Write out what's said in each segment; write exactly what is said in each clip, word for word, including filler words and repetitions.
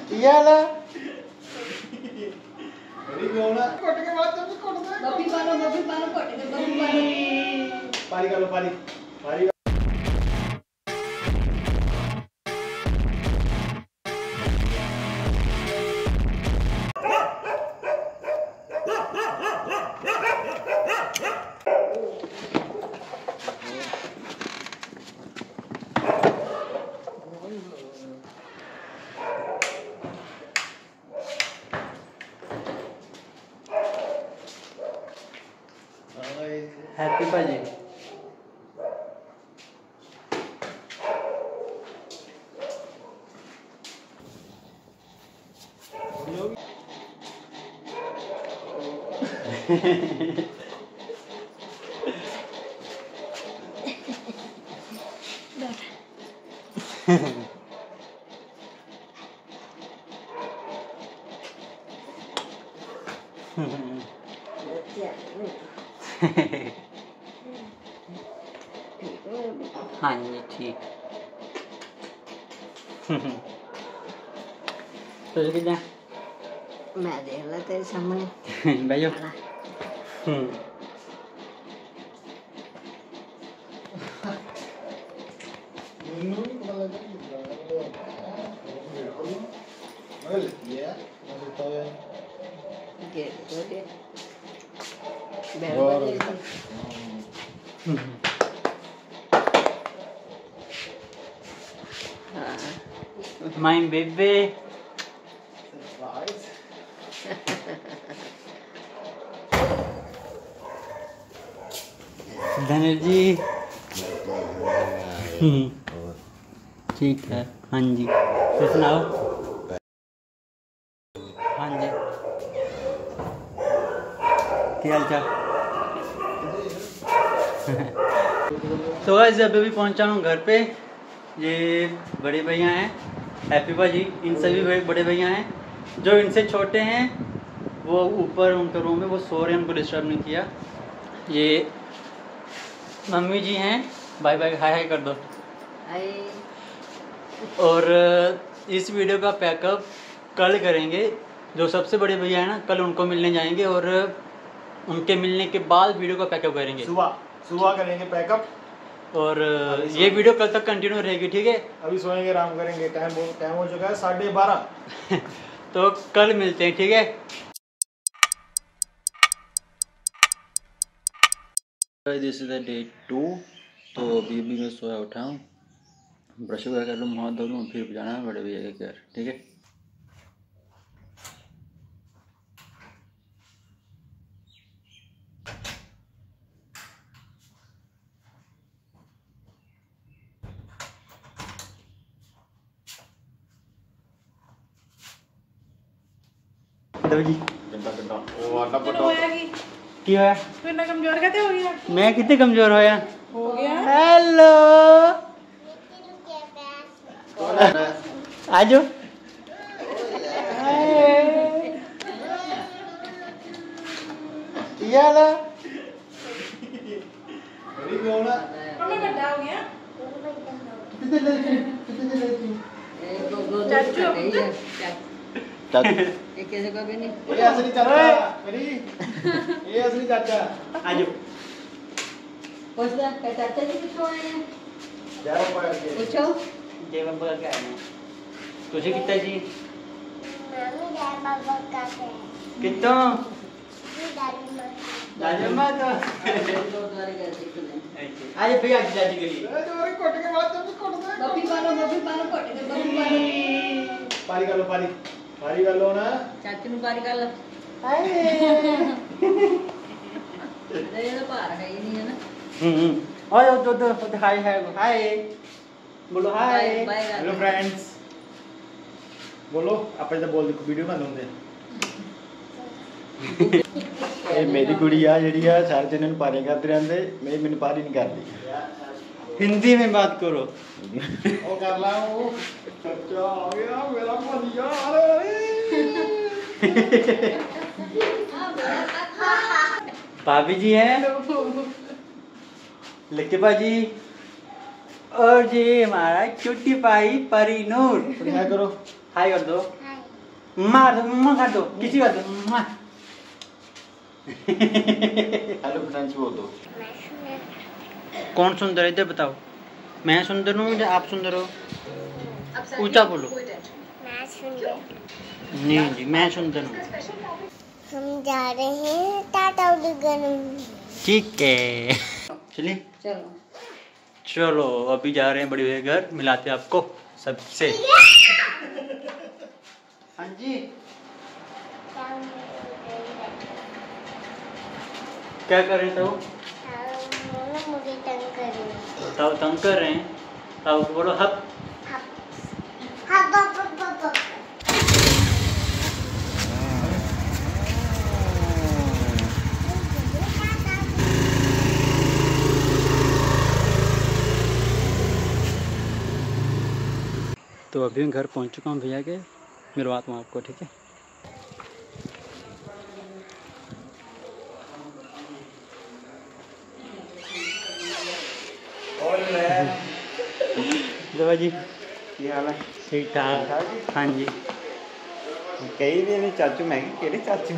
याला बड़ी गोला कोट के बाद जब कोट दे बब्बी पालो बब्बी पालो कोट के बब्बी पालो पारी कर लो पारी पारी हैप्पी पाजी हाँ जी ठीक तो कितना मैं देख ला तेरे सामने भाइयों My baby. धनजी ठीक है हाँ जी तो सुनाओ हाँ जी क्या हाल चाल तो गाइस अभी भी पहुंचा हूँ घर पे। ये बड़े भैया हैं हैप्पी भाजी, इन सभी भाई बड़े भैया हैं। जो इनसे छोटे हैं वो ऊपर उनके रूम में वो सो रहे हैं, उनको डिस्टर्ब नहीं किया। ये मम्मी जी हैं, बाय बाय हाय हाय कर दो। हाय। और इस वीडियो का पैकअप कल करेंगे। जो सबसे बड़े भैया हैं ना, कल उनको मिलने जाएंगे और उनके मिलने के बाद वीडियो का पैकअप करेंगे। सुबह सुबह करेंगे पैकअप और ये वीडियो कल तक कंटिन्यू रहेगी, ठीक है। अभी सोएंगे, आराम करेंगे, टाइम टाइम हो चुका है साढ़े बारह। तो कल मिलते हैं, ठीक है। This is the day two. तो अभी अभी मैं सोया उठा हूँ, ब्रश वगैरह कर लूँ, मुँह धो लूँ, फिर जाना है बड़े भैया के घर, ठीक है। जी की होया कितना कमजोर कहते हो गया मैं कितने कमजोर होया हो गया। हेलो आजो याला बड़ी गोला मम्मी बड़ा हो गया कितने लड़की कितने लड़की चाचू चाचू ये कैसे कभी नहीं ये असली चाचा मेरी, ये असली चाचा। आजो पूछना क्या चाचा जी किसको आए हैं जाओ पकड़ के पूछो जय बाबा का क्या है तुझे कितना जी मम्मी जय बाबा का है कितना दादी माँ तो आज भैया की शादी के लिए अरे कोट के बाद जब कोट दे बब्बी पालो बब्बी पालो कोट के बब्बी पालो पारी कर लो पारी पारी कर लो ना चाचू नु पारी कर लो हाय अरे ये तो पार है ही नहीं है ना। हम्म ओए दो दो हाय हाय हाय बोलो हाय बाय हेलो फ्रेंड्स बोलो आप इधर बोल दो वीडियो बना दूंगे। ਇਹ ਮੇਰੀ ਕੁੜੀ ਆ ਜਿਹੜੀ ਆ ਸਾਰੇ ਦਿਨ ਇਹਨੂੰ ਪਾਰੀ ਕਰਦੇ ਰਹਿੰਦੇ, ਮੈਂ ਮੈਨੂੰ ਪਾਰੀ ਨਹੀਂ ਕਰਦੀ। हिंदी में बात करो। ओ कर ला वो चाचा आ गया मेरा भलिया। भाभी जी हैं लिखे भाजी और जी हमारा छोटी भाई परी नूर। हाय करो हाय कर दो। मार दो, मुम्मा कर दो, किसी बात दो। हेलो फ्रेंड्स बोल दो। मैं सुंदर कौन सुंदर है इधर बताओ। मैं सुंदर हूँ या आप सुंदर हो? ऊंचा बोलो। मैं सुंदर नहीं जी, मैं सुंदर हूँ। हम जा रहे हैं टाटा उड़गन। ठीक है, चलिए चलो चलो अभी जा रहे हैं बड़ी भैया घर, मिलाते हैं आपको सबसे। हाँ जी, क्या कर रहे थे वो? मुझे तंग कर रही है। ताऊ तंग कर रहे हैं। ताऊ को बोलो हप। हाँ पापा पापा तो अभी मैं घर पहुंच चुका हूँ भैया के, मिलवाता हूँ आपको, ठीक है। देवा जी ਕੀ ਹਾਲ ਹੈ? ठीक ठाक। हाँ जी, ਕਈ ਦੇ ਨੇ ਚਾਚੂ, ਮੈਂ ਕਿਹਾ ਕਿਹੜੇ ਚਾਚੂ?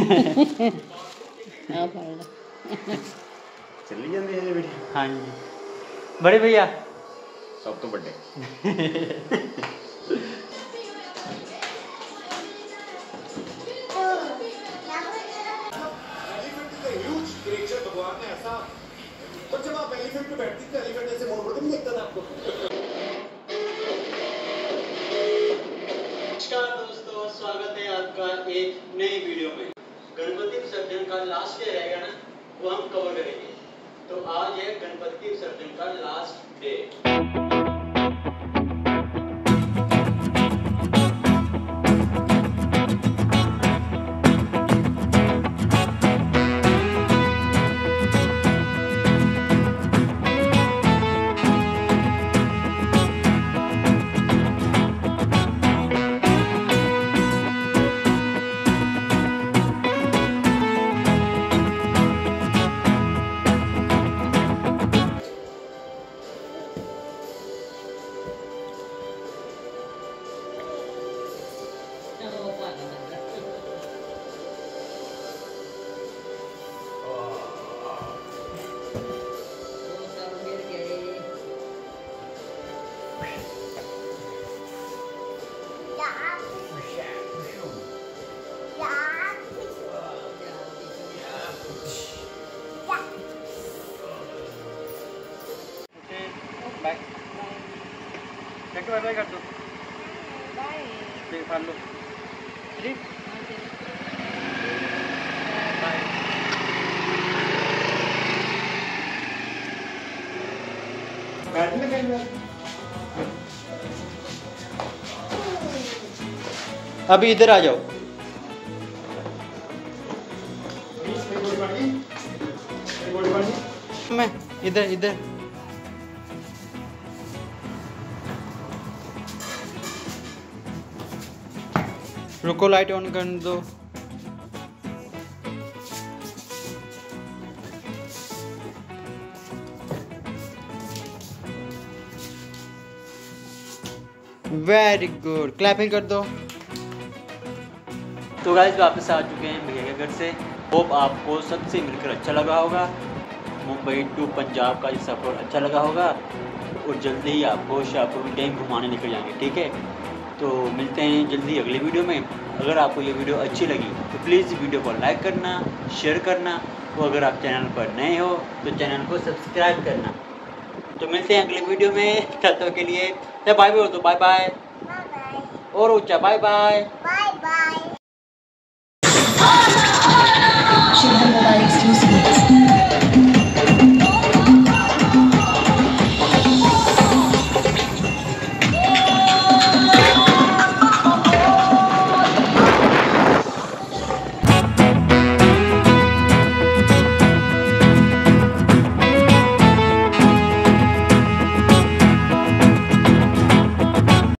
आ फड़ लो। ਚੱਲੀ ਜਾਂਦੀ ਹੈ ਵੀਡੀਓ। हाँ जी बड़े भैया। ਸਭ ਤੋਂ ਵੱਡੇ। नमस्कार दोस्तों, स्वागत है आपका एक नई वीडियो में। गणपति विसर्जन का लास्ट डे रहेगा ना, वो हम कवर करेंगे। तो आज है गणपति विसर्जन का last day. Bye bye bye कर दो। बाय खा लो। ठीक बाय। बैठने कहीं बार अभी इधर आ जाओ। मैं इधर इधर रुको, लाइट ऑन कर दो। वेरी गुड, क्लैपिंग कर दो। तो गाइस वापस आ चुके हैं भैया के घर से। होप आपको सबसे मिलकर अच्छा लगा होगा। मुंबई टू पंजाब का ये सफ़र अच्छा लगा होगा और जल्दी ही आपको शाहपुर में कहीं घुमाने लेकर जाएंगे, ठीक है। तो मिलते हैं जल्दी अगली वीडियो में। अगर आपको ये वीडियो अच्छी लगी तो प्लीज़ वीडियो को लाइक करना, शेयर करना। तो अगर आप चैनल पर नए हो तो चैनल को सब्सक्राइब करना। तो मिलते हैं अगले वीडियो में, तब तक के लिए बाय बाय। तो बाय बाय बाय बाय और ऊंचा बाय बाय। Bye bye.